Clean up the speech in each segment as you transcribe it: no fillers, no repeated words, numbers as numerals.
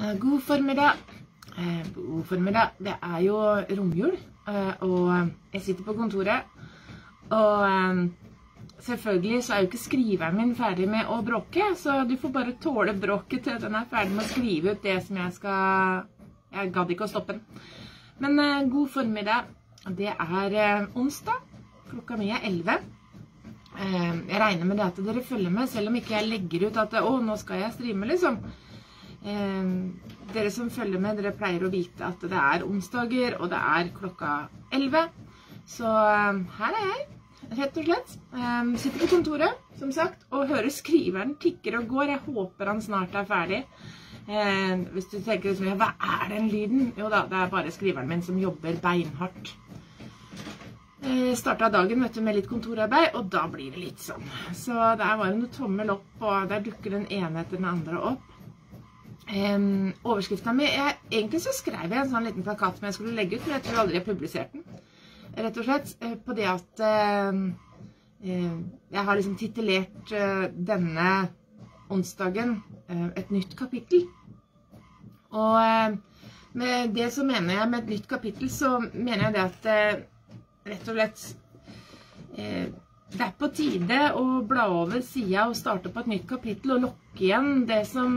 God formiddag. God formiddag. Det jo romjul, og jeg sitter på kontoret, og selvfølgelig så jo ikke skriveren min ferdig med å bråke, så du får bare tåle bråket til den ferdig med å skrive ut det som jeg skal... Jeg gadd ikke å stoppe den. Men god formiddag. Det onsdag. Klokka mi 11. Jeg regner med det at dere følger med, selv om ikke jeg legger ut at nå skal jeg streame, liksom. Dere som følger med, dere pleier å vite at det onsdager, og det klokka 11. Så her jeg, rett og slett. Sitter på kontoret, som sagt, og hører skriveren tikker og går. Jeg håper han snart ferdig. Hvis du tenker liksom, hva den lyden? Jo da, det bare skriveren min som jobber beinhardt. Startet dagen vet du, med litt kontorarbeid, og da blir det litt sånn. Så der var det noe tommel opp, og der dukker den ene etter den andre opp. Overskriften min, egentlig så skrev jeg en sånn liten plakat som jeg skulle legge ut, men jeg tror aldri jeg publiserte den. Rett og slett på det at jeg har liksom titulert denne onsdagen et nytt kapittel. Og med det så mener jeg med et nytt kapittel, så mener jeg det at rett og slett det på tide å bla over siden og starte på et nytt kapittel og lukke igjen det som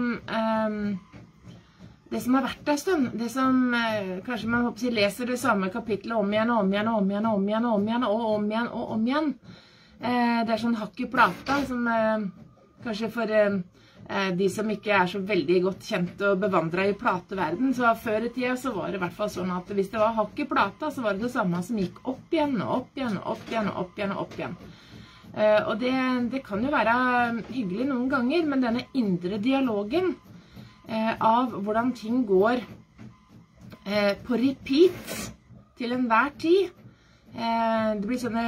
har vært en stund. Det som kanskje man håper å leser det samme kapittelet om igjen og om igjen og om igjen og om igjen og om igjen og om igjen og om igjen. Det sånn hakk i plata som kanskje for de som ikke så veldig godt kjent og bevandret i plateverden, så før i tiden så var det i hvert fall sånn at hvis det var hakk i plata, så var det det samme som gikk opp igjen og opp igjen og opp igjen og opp igjen og opp igjen. Og det kan jo være hyggelig noen ganger, men denne indre dialogen av hvordan ting går på repeat til enhver tid. Det blir sånne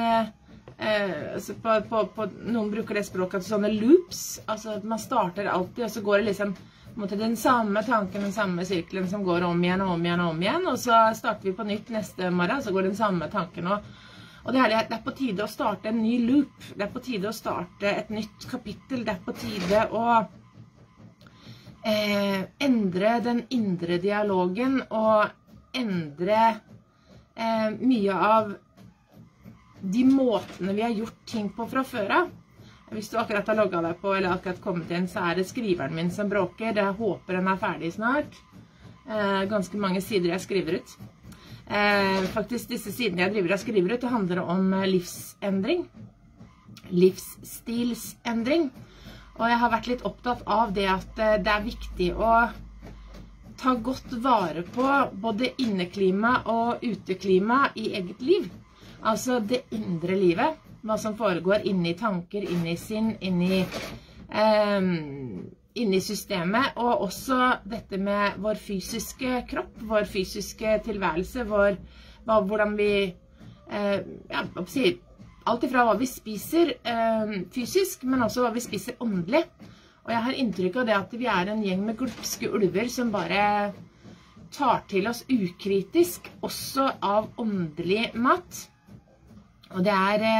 noen bruker det språket til sånne loops, altså at man starter alltid, og så går det liksom den samme tanken, den samme sirkelen som går om igjen og om igjen og om igjen, og så starter vi på nytt neste morgen, så går den samme tanken, og det på tide å starte en ny loop, det på tide å starte et nytt kapittel, det på tide å endre den indre dialogen, og endre mye av de måtene vi har gjort ting på fra før av. Hvis du akkurat har logget deg på, eller akkurat kommet inn, så det skriveren min som bråker. Jeg håper den ferdig snart. Ganske mange sider jeg skriver ut. Faktisk disse sidene jeg driver og skriver ut, det handler om livsendring. Livsstilsendring. Og jeg har vært litt opptatt av det at det viktig å ta godt vare på både inneklima og uteklima i eget liv. Altså det indre livet, hva som foregår inni tanker, inni sinn, inni systemet, og også dette med vår fysiske kropp, vår fysiske tilværelse, hvordan vi, alt ifra hva vi spiser fysisk, men også hva vi spiser åndelig. Og jeg har inntrykk av det at vi en gjeng med glupske ulver som bare tar til oss ukritisk, også av åndelig mat. Og det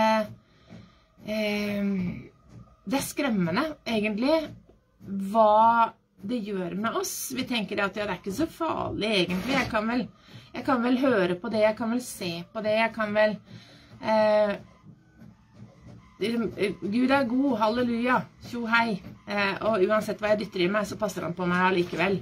skremmende, egentlig, hva det gjør med oss. Vi tenker at det ikke så farlig, egentlig. Jeg kan vel høre på det, jeg kan vel se på det, jeg kan vel... Gud god, halleluja, tjo hei. Og uansett hva jeg dytter i meg, så passer han på meg allikevel.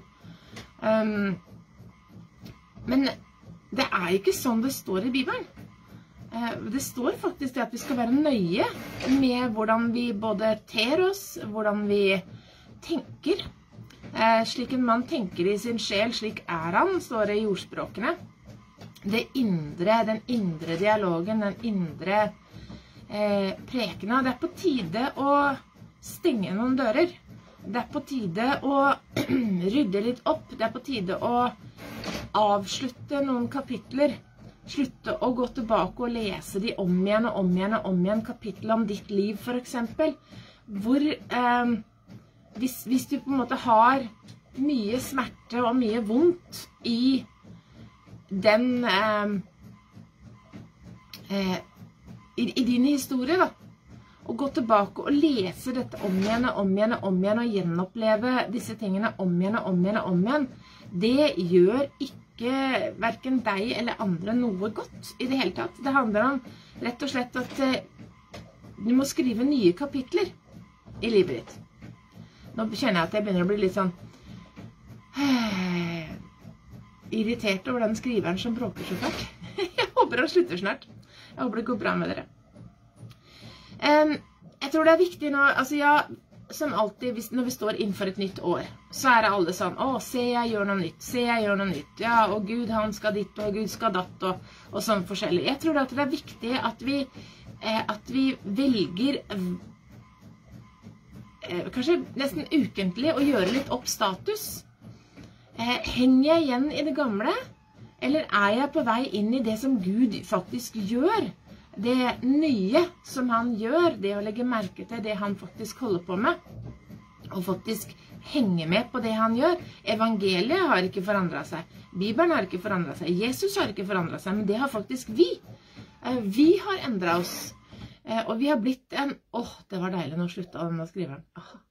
Men det ikke sånn det står i Bibelen. Det står faktisk det at vi skal være nøye med hvordan vi både ter oss, hvordan vi tenker. Slik en mann tenker i sin sjel, slik han, står det i ordspråkene. Den indre dialogen, den indre prekene. Det på tide å stenge noen dører. Det på tide å rydde litt opp. Det på tide å avslutte noen kapitler. Slutte å gå tilbake og lese de om igjen og om igjen og om igjen, kapittel om ditt liv for eksempel, hvor hvis du på en måte har mye smerte og mye vondt i din historie da, å gå tilbake og lese dette om igjen og om igjen og om igjen, og gjenoppleve disse tingene om igjen og om igjen og om igjen, det gjør ikke hverken deg eller andre noe godt i det hele tatt. Det handler om rett og slett at du må skrive nye kapitler i livet ditt. Nå kjenner jeg at jeg begynner å bli litt sånn irritert over den skriveren som bråker så fælt. Jeg håper han slutter snart. Jeg håper det går bra med dere. Jeg tror det er viktig nå, altså ja, som alltid når vi står innenfor et nytt år, så er det alle sånn, å, se jeg gjør noe nytt, se jeg gjør noe nytt, ja, og Gud han skal ditt, og Gud skal datt, og sånn forskjellig. Jeg tror at det er viktig at vi velger, kanskje nesten ukentlig, å gjøre litt opp status. Henger jeg igjen i det gamle, eller er jeg på vei inn i det som Gud faktisk gjør? Det nye som han gjør, det å legge merke til det han faktisk holder på med, og faktisk henge med på det han gjør. Evangeliet har ikke forandret seg, Bibelen har ikke forandret seg, Jesus har ikke forandret seg, men det har faktisk vi. Vi har endret oss, og vi har blitt en, det var deilig når slutta denne skriveren.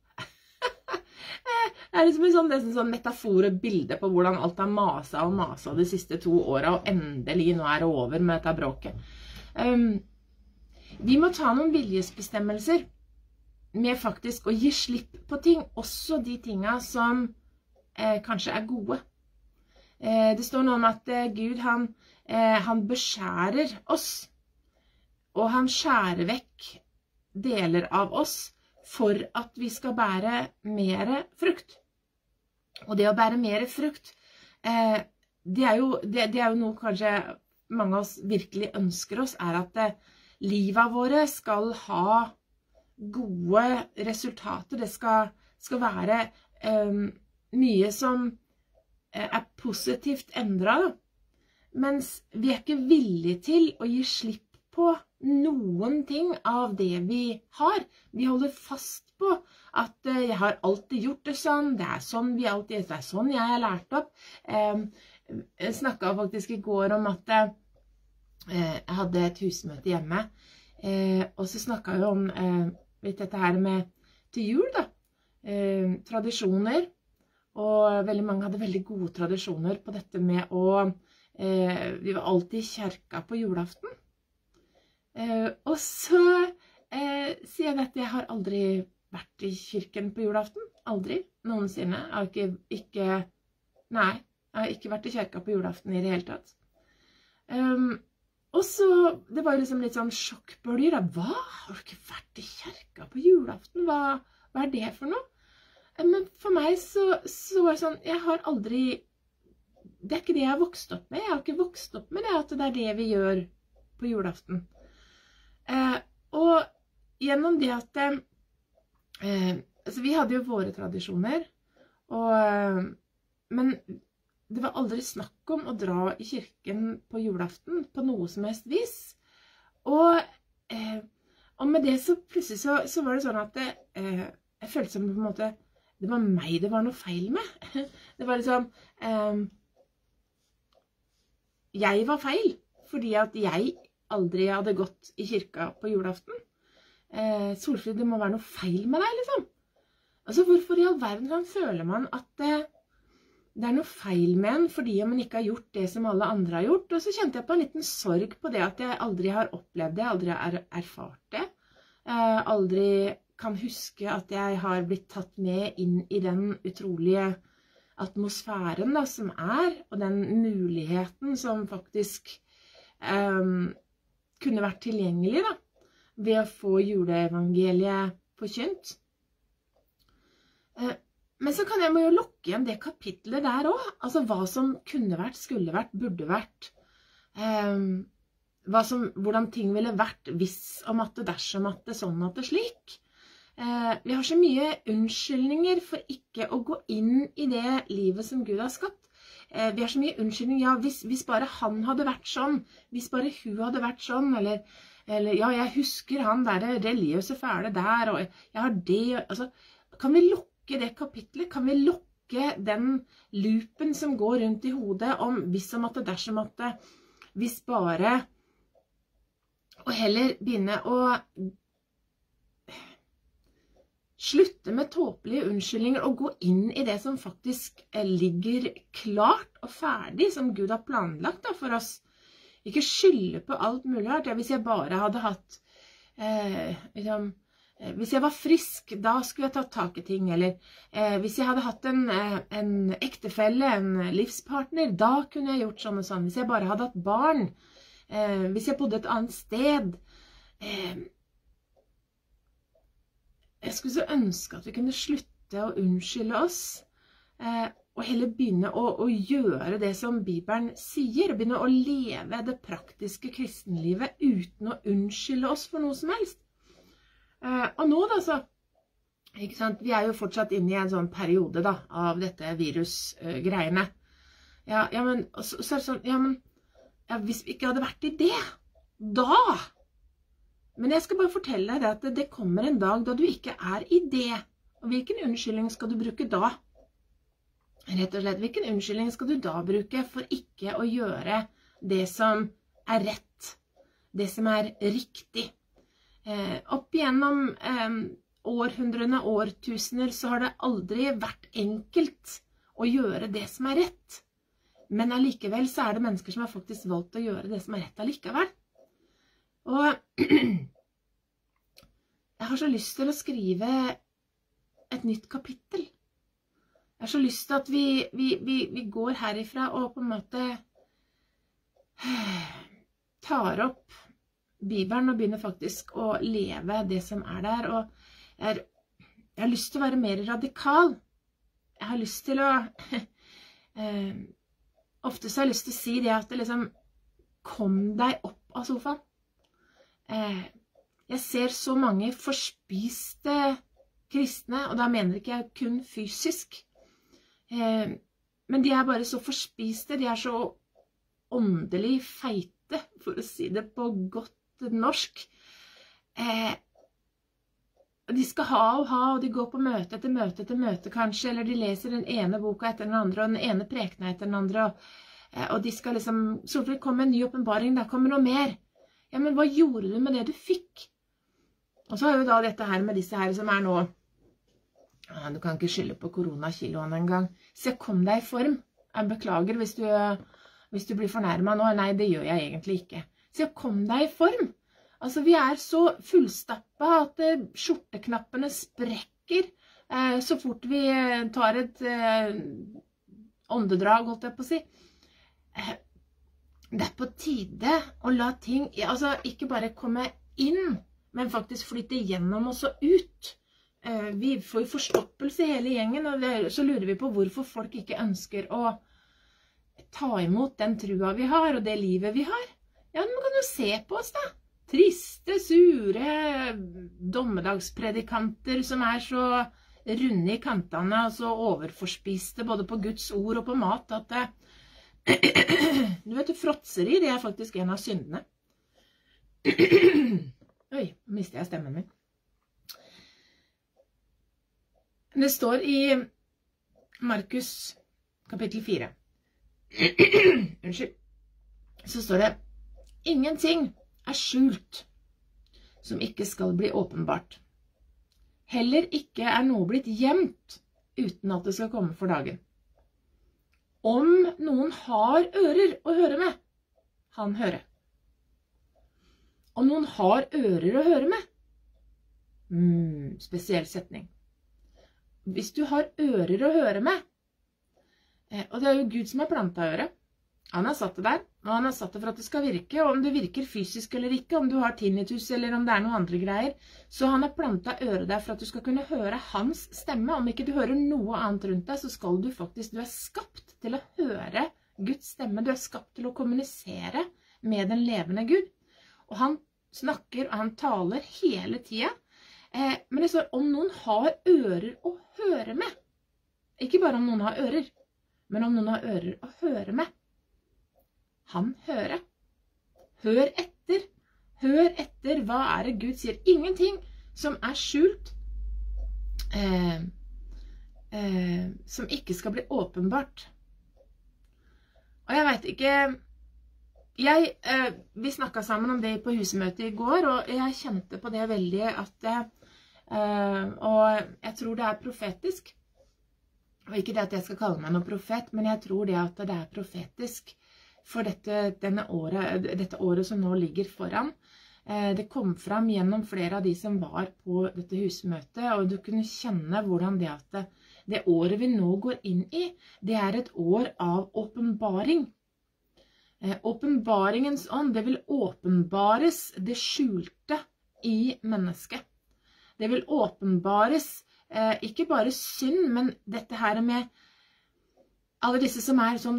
Det er liksom en sånn metafor og bilde på hvordan alt har maset og maset de siste 2 årene, og endelig nå er det over med dette bråket. Vi må ta noen viljesbestemmelser med faktisk å gi slipp på ting, også de tingene som kanskje er gode. Det står noe om at Gud han beskjærer oss, og han skjærer vekk deler av oss for at vi skal bære mer frukt. Og det å bære mer frukt, det er jo noe kanskje mange av oss virkelig ønsker oss, er at livet våre skal ha gode resultater. Det skal være mye som er positivt endret, mens vi er ikke villige til å gi slipp på noen ting av det vi har. Vi holder fast på at jeg har alltid gjort det sånn, det er sånn det er sånn jeg har lært opp. Jeg snakket faktisk i går om at jeg hadde et husmøte hjemme, og så snakket jeg om dette her med til jul da, tradisjoner, og veldig mange hadde veldig gode tradisjoner på dette med vi var alltid i kirka på julaften. Og så sier jeg at jeg har aldri vært i kirken på julaften, aldri, noensinne. Jeg har ikke vært i kirka på julaften i det hele tatt. Og så, det var jo liksom litt sånn sjokkbølger da. Hva? Har du ikke vært i kirka på julaften? Hva er det for noe? Men for meg så var det sånn, jeg har aldri, det er ikke det jeg har vokst opp med. Jeg har ikke vokst opp med det at det er det vi gjør på julaften. Og gjennom det at altså vi hadde jo våre tradisjoner, men det var aldri snakk om å dra i kirken på julaften på noe som helst vis. Og med det så plutselig så var det sånn at jeg følte som på en måte det var meg det var noe feil med. Det var liksom jeg var feil fordi at jeg aldri hadde gått i kirka på julaften. Solfrid, det må være noe feil med deg, liksom. Altså, hvorfor i all verden føler man at det er noe feil med en fordi man ikke har gjort det som alle andre har gjort? Og så kjente jeg på en liten sorg på det at jeg aldri har opplevd det, aldri har erfart det. Aldri kan huske at jeg har blitt tatt med inn i den utrolige atmosfæren da, som og den muligheten som faktisk kunne vært tilgjengelig da, ved å få juleevangeliet forkynt. Men så kan jeg jo lukke igjen det kapitlet der også. Altså hva som kunne vært, skulle vært, burde vært. Hvordan ting ville vært hvis om at det, dersom at det, sånn at det slik. Vi har så mye unnskyldninger for ikke å gå inn i det livet som Gud har skapt. Vi har så mye unnskyldning, ja, hvis bare han hadde vært sånn, hvis bare hun hadde vært sånn, eller ja, jeg husker han der religiøse fæle der, og jeg har det, altså, kan vi lukke det kapitlet? Kan vi lukke den loopen som går rundt i hodet om hvis om at det, dersom at det, hvis bare, og heller begynne å slutte med tåpelige unnskyldninger og gå inn i det som faktisk ligger klart og ferdig, som Gud har planlagt da, for oss. Ikke skylde på alt mulig rart. Ja, hvis jeg bare hadde hatt, hvis jeg var frisk, da skulle jeg tatt tak i ting. Eller hvis jeg hadde hatt en ektefelle, en livspartner, da kunne jeg gjort sånn og sånn. Hvis jeg bare hadde hatt barn, hvis jeg bodde et annet sted. Jeg skulle så ønske at vi kunne slutte å unnskylde oss, og heller begynne å gjøre det som Bibelen sier, og begynne å leve det praktiske kristenlivet uten å unnskylde oss for noe som helst. Og nå da så, ikke sant, vi jo fortsatt inne i en sånn periode da, av dette virusgreiene. Ja, men, så det sånn, hvis vi ikke hadde vært i det, da... Men jeg skal bare fortelle deg at det kommer en dag da du ikke i det. Og hvilken unnskyldning skal du bruke da? Rett og slett, hvilken unnskyldning skal du da bruke for ikke å gjøre det som rett? Det som riktig? Opp igjennom århundrene, årtusener, så har det aldri vært enkelt å gjøre det som rett. Men allikevel så det mennesker som har faktisk valgt å gjøre det som rett allikevel. Og jeg har så lyst til å skrive et nytt kapittel. Jeg har så lyst til at vi går herifra og på en måte tar opp Bibelen og begynner faktisk å leve det som der. Og jeg har lyst til å være mer radikal. Jeg har lyst til å... ofte så har jeg lyst til å si det at det liksom, kom deg opp av sofaen. Jeg ser så mange forspiste kristne, og da mener ikke jeg kun fysisk, men de bare så forspiste, de så åndelig feite, for å si det på godt norsk. De skal ha, og de går på møte etter møte etter møte kanskje, eller de leser den ene boka etter den andre, og den ene prekenen etter den andre, og de skal liksom, så det kommer en ny åpenbaring, da kommer noe mer. Ja, men hva gjorde du med det du fikk? Og så har vi da dette her med disse her som nå, du kan ikke skylde på koronakiloen en gang. Så kom deg i form. Jeg beklager hvis du blir fornærmet nå. Nei, det gjør jeg egentlig ikke. Så kom deg i form. Altså, vi så fullstappet at skjorteknappene sprekker så fort vi tar et åndedrag, holdt jeg på å si. Det på tide å la ting, altså ikke bare komme inn, men faktisk flytte gjennom og så ut. Vi får forstoppelse i hele gjengen, og så lurer vi på hvorfor folk ikke ønsker å ta imot den trua vi har, og det livet vi har. Ja, man kan jo se på oss da. Triste, sure dommedagspredikanter som så runde i kantene, og så overforspiste både på Guds ord og på mat, at du vet, fråtseri, det faktisk en av syndene. Oi, mistet jeg stemmen min. Det står i Markus kapittel 4. Unnskyld. Så står det, ingenting skjult som ikke skal bli åpenbart. Heller ikke noe blitt gjemt uten at det skal komme for dagen. Om noen har ører å høre med, han hører. Om noen har ører å høre med, spesiell setning. Hvis du har ører å høre med, og det jo Gud som har plantet øret, han har satt det der, og han har satt det for at det skal virke, og om det virker fysisk eller ikke, om du har tinnitus eller om det noen andre greier, så han har plantet øret der for at du skal kunne høre hans stemme. Om ikke du hører noe annet rundt deg, så skal du faktisk, du skapt til å høre Guds stemme, du skapt til å kommunisere med den levende Gud. Og han snakker, og han taler hele tiden, men det står om noen har ører å høre med. Ikke bare om noen har ører, men om noen har ører å høre med. Han hører. Hør etter. Hør etter. Hva det Gud sier? Ingenting som skjult, som ikke skal bli åpenbart. Og jeg vet ikke, vi snakket sammen om det på husmøtet i går, og jeg kjente på det veldig at Og jeg tror det profetisk. Og ikke det at jeg skal kalle meg noen profet, men jeg tror det at det profetisk for dette året som nå ligger foran. Det kom fram gjennom flere av de som var på dette husmøtet, og du kunne kjenne hvordan det at det året vi nå går inn i, det et år av åpenbaring. Åpenbaringens ånd, det vil åpenbares det skjulte i mennesket. Det vil åpenbares ikke bare synd, men dette her med alle disse som sånn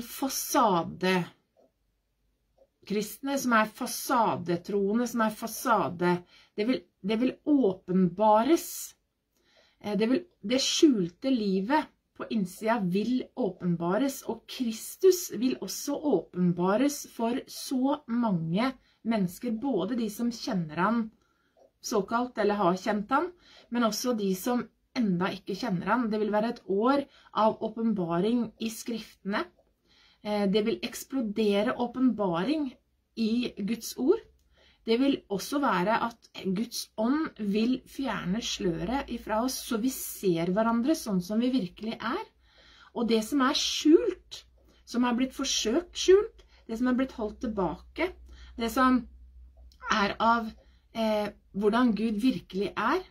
fasadekristne, som fasadetroende, som fasade. Det vil åpenbares. Det skjulte livet på innsida vil åpenbares, og Kristus vil også åpenbares for så mange mennesker, både de som kjenner han såkalt, eller har kjent han, men også de som enda ikke kjenner han. Det vil være et år av åpenbaring i skriftene. Det vil eksplodere åpenbaring i Guds ord. Det vil også være at Guds ånd vil fjerne sløret ifra oss, så vi ser hverandre sånn som vi virkelig Og det som skjult, som blitt forsøkt skjult, det som blitt holdt tilbake, det som av hvordan Gud virkelig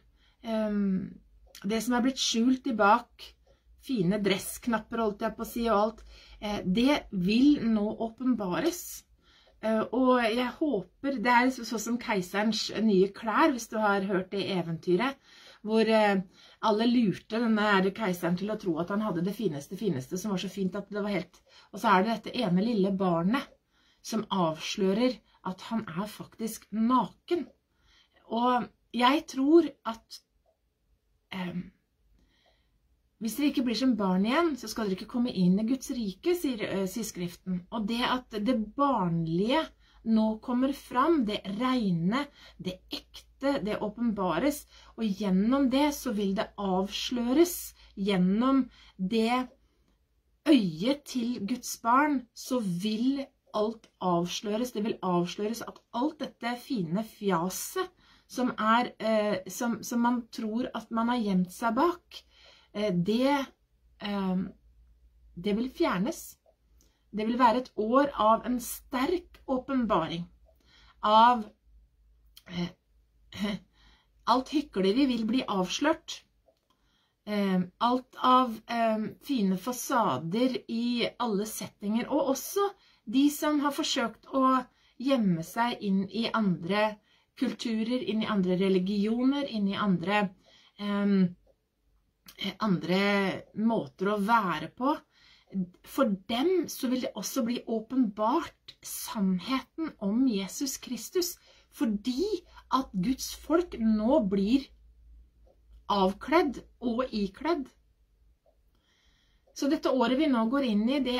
det som blitt skjult i bak fine dressknapper, holdt jeg på å si, og alt, det vil nå åpenbares. Og jeg håper, det sånn som keiserens nye klær, hvis du har hørt det eventyret, hvor alle lurte denne keiseren til å tro at han hadde det fineste, som var så fint at det var helt... Og så det dette ene lille barnet som avslører at han faktisk naken. Og jeg tror at hvis dere ikke blir som barn igjen, så skal dere ikke komme inn i Guds rike, sier Skriften. Og det at det barnlige nå kommer fram, det rene, det ekte, det åpenbares, og gjennom det så vil det avsløres, gjennom det øyet til Guds barn, så vil alt avsløres. Det vil avsløres at alt dette fine fjaset, som man tror at man har gjemt seg bak, det vil fjernes. Det vil være et år av en sterk åpenbaring, av alt hykleri vil bli avslørt, alt av fine fasader i alle settinger, og også de som har forsøkt å gjemme seg inn i andre kulturer, inn i andre religioner, inn i andre måter å være på. For dem så vil det også bli åpenbart sannheten om Jesus Kristus, fordi at Guds folk nå blir avkledd og ikledd. Så dette året vi nå går inn i, det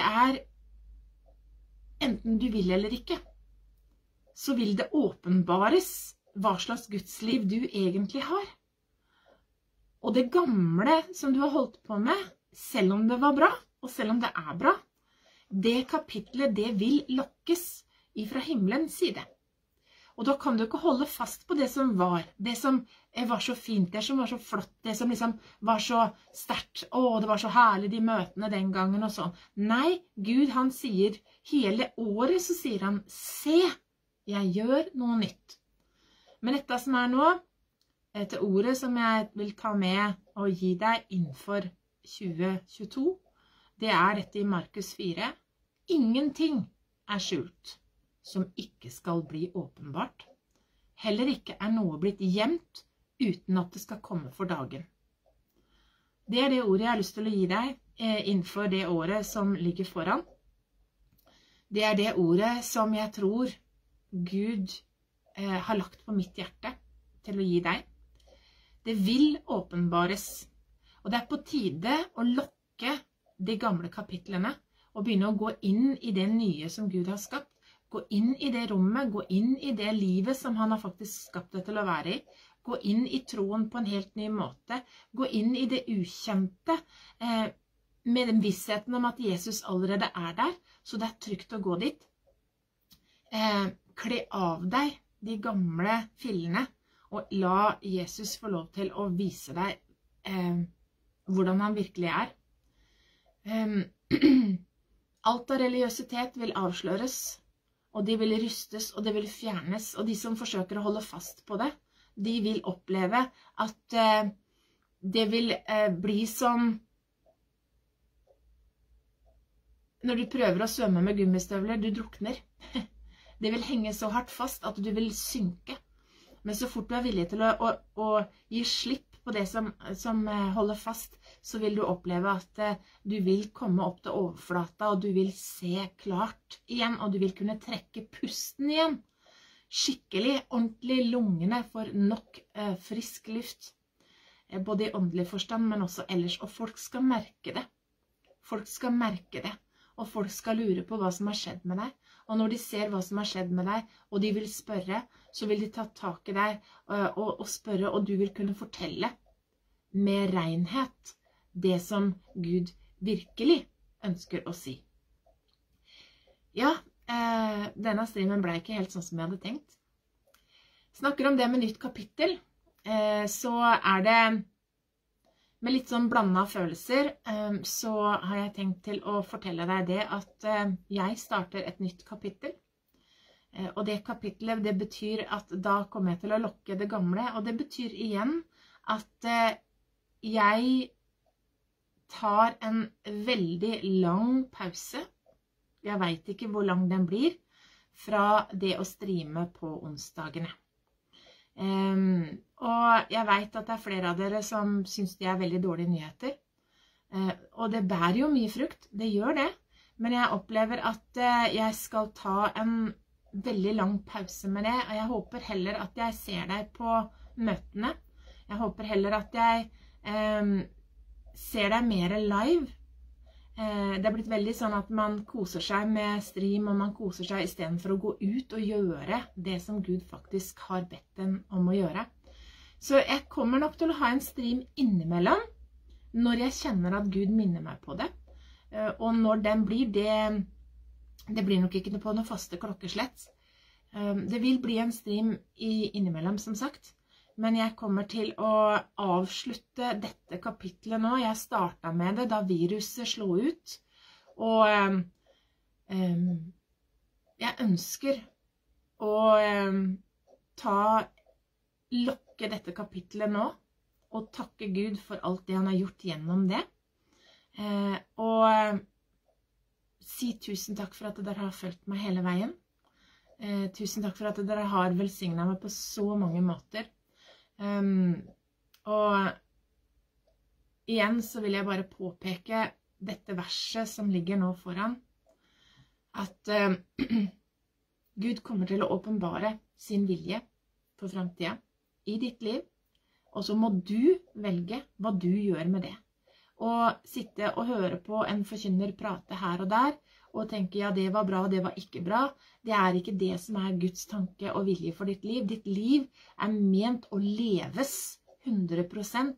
enten du vil eller ikke, så vil det åpenbares hva slags gudsliv du egentlig har. Og det gamle som du har holdt på med, selv om det var bra, og selv om det bra, det kapitlet, det vil lokkes ifra himmelens side. Og da kan du ikke holde fast på det som var så fint, det som var så flott, det som liksom var så sterkt, det var så herlig de møtene den gangen og sånn. Nei, Gud han sier, hele året så sier han, se, jeg gjør noe nytt. Men dette som nå, etter ordet som jeg vil ta med og gi deg innenfor 2022, det dette i Markus 4. Ingenting skjult som ikke skal bli åpenbart. Heller ikke noe blitt gjemt uten at det skal komme for dagen. Det det ordet jeg har lyst til å gi deg innenfor det året som ligger foran. Det det ordet som jeg tror Gud har lagt på mitt hjerte til å gi deg. Det vil åpenbares, og det på tide å lukke de gamle kapitlene og begynne å gå inn i det nye som Gud har skapt. Gå inn i det rommet, gå inn i det livet som han har faktisk skapt det til å være i. Gå inn i troen på en helt ny måte. Gå inn i det ukjente med den vissheten om at Jesus allerede der, så det trygt å gå dit. Kle av deg de gamle fillene og la Jesus få lov til å vise deg hvordan han virkelig er. Alt av religiøsitet vil avsløres, og de vil rystes, og det vil fjernes, og de som forsøker å holde fast på det, de vil oppleve at det vil bli som når du prøver å svømme med gummistøvler, du drukner. Det vil henge så hardt fast at du vil synke. Men så fort du er villig til å gi slipp på det som holder fast, så vil du oppleve at du vil komme opp til overflata, og du vil se klart igjen, og du vil kunne trekke pusten igjen. Skikkelig, ordentlig lungene for nok frisk luft. Både i åndelig forstand, men også ellers. Og folk skal merke det. Folk skal merke det. Og folk skal lure på hva som har skjedd med deg. Og når de ser hva som har skjedd med deg, og de vil spørre, så vil de ta tak i deg og spørre, og du vil kunne fortelle med renhet det som Gud virkelig ønsker å si. Ja, denne streamen ble ikke helt sånn som jeg hadde tenkt. Snakker om det med nytt kapittel, så er det med litt sånn blandet følelser, så har jeg tenkt til å fortelle deg det at jeg starter et nytt kapittel. Og det kapittelet, det betyr at da kommer jeg til å lukke det gamle, og det betyr igjen at jeg tar en veldig lang pause. Jeg vet ikke hvor lang den blir, fra det å streame på onsdagene. Og jeg vet at det er flere av dere som synes det er veldig dårlige nyheter. Og det bærer jo mye frukt, det gjør det. Men jeg opplever at jeg skal ta en veldig lang pause med det, og jeg håper heller at jeg ser deg på møtene. Jeg håper heller at jeg ser deg mer live. Det er blitt veldig sånn at man koser seg med stream, og man koser seg i stedet for å gå ut og gjøre det som Gud faktisk har bedt en om å gjøre. Så jeg kommer nok til å ha en stream innimellom, når jeg kjenner at Gud minner meg på det. Og når den blir, det blir nok ikke på noe faste klokkeslett. Det vil bli en stream innimellom, som sagt. Men jeg kommer til å avslutte dette kapitlet nå. Jeg startet med det da viruset slo ut. Og jeg ønsker å lukke dette kapitlet nå, og takke Gud for alt det han har gjort gjennom det. Og si tusen takk for at dere har fulgt meg hele veien. Tusen takk for at dere har velsignet meg på så mange måter. Og igjen så vil jeg bare påpeke dette verset som ligger nå foran, at Gud kommer til å åpenbare sin vilje for fremtiden i ditt liv, og så må du velge hva du gjør med det. Og sitte og høre på en forkynner prate her og der, og tenke, ja, det var bra, det var ikke bra. Det er ikke det som er Guds tanke og vilje for ditt liv. Ditt liv er ment å leves 100%,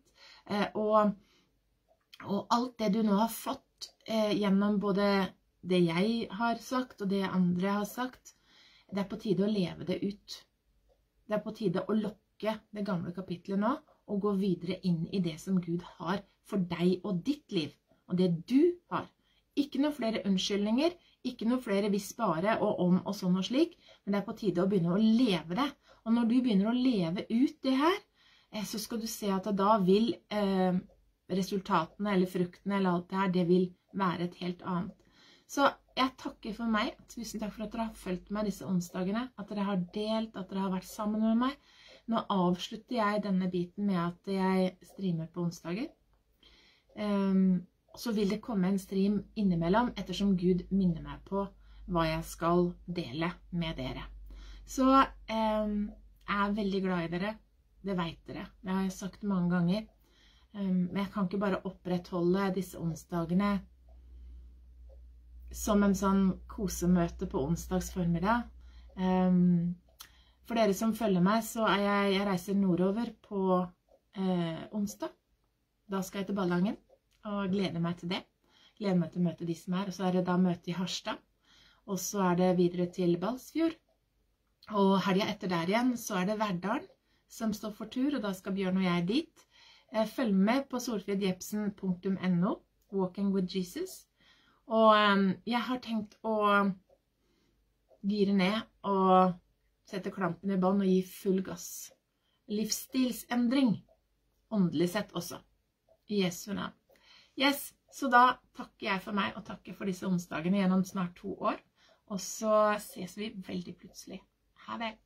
og alt det du nå har fått gjennom både det jeg har sagt og det andre har sagt, det er på tide å leve det ut. Det er på tide å lukke det gamle kapitlet nå, og gå videre inn i det som Gud har for deg og ditt liv, og det du har. Ikke noe flere unnskyldninger, ikke noe flere hvis bare og om og sånn og slik, men det er på tide å begynne å leve det. Og når du begynner å leve ut det her, så skal du se at da vil resultatene eller fruktene eller alt det her, det vil være et helt annet. Så jeg takker for meg. Tusen takk for at dere har fulgt meg disse onsdagene, at dere har delt, at dere har vært sammen med meg. Nå avslutter jeg denne biten med at jeg streamer på onsdager. Så vil det komme en stream innimellom, ettersom Gud minner meg på hva jeg skal dele med dere. Så jeg er veldig glad i dere, det vet dere. Det har jeg sagt mange ganger. Men jeg kan ikke bare opprettholde disse onsdagene som en sånn kosemøte på onsdags formiddag. For dere som følger meg, så jeg reiser nordover på onsdag. Da skal jeg til Ballangen. Og gleder meg til det. Gleder meg til å møte de som er. Og så er det da møte i Harstad. Og så er det videre til Balsfjord. Og helgen etter der igjen så er det Verdalen. som står for tur, og da skal Bjørn og jeg dit. Følg med på solfridjepsen.no, Walking with Jesus. Og jeg har tenkt å gire ned og sette klampen i bånd og gi full gass. Livsstilsendring, åndelig sett også, i Jesu navn. Yes, så da takker jeg for meg og takker for disse onsdagene gjennom snart 2 år. Og så ses vi veldig plutselig. Ha det!